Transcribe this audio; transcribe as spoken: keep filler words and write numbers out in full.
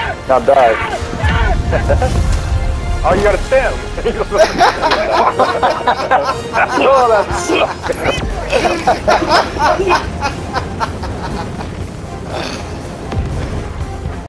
Now die. Oh, you gotta stem. Oh, that sucks.